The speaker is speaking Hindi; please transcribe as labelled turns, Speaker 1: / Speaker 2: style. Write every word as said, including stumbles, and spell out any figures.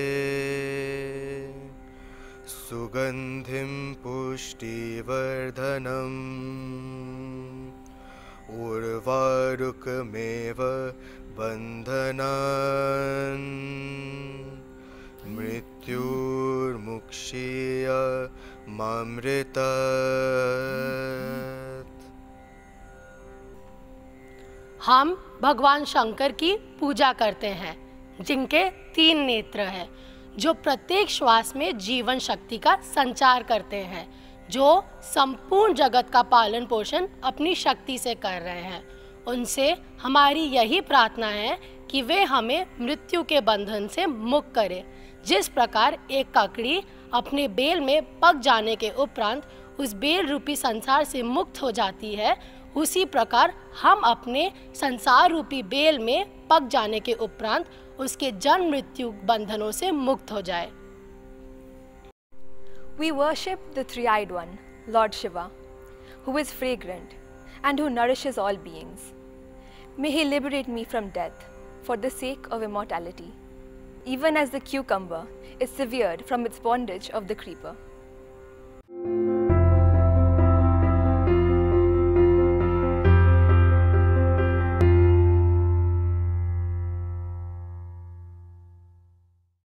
Speaker 1: सुगंधिं पुष्टिवर्धनम् उर्वारुकमेव बन्धनान् मृत्युर्मुक्षीय मामृतात्।
Speaker 2: हम भगवान शंकर की पूजा करते हैं, जिनके तीन नेत्र हैं, जो प्रत्येक श्वास में जीवन शक्ति का संचार करते हैं, जो संपूर्ण जगत का पालन पोषण अपनी शक्ति से कर रहे हैं। उनसे हमारी यही प्रार्थना है कि वे हमें मृत्यु के बंधन से मुक्त करें। जिस प्रकार एक ककड़ी अपने बेल में पक जाने के उपरांत उस बेल रूपी संसार से मुक्त हो जाती है, उसी प्रकार हम अपने संसार रूपी बेल में पक जाने के उपरांत उसके जन्म मृत्यु बंधनों से मुक्त हो जाए।
Speaker 3: We worship the three-eyed one, Lord Shiva, who is fragrant and who nourishes all beings. May he liberate me from death for the sake of immortality, even as the cucumber is severed from its bondage of the creeper.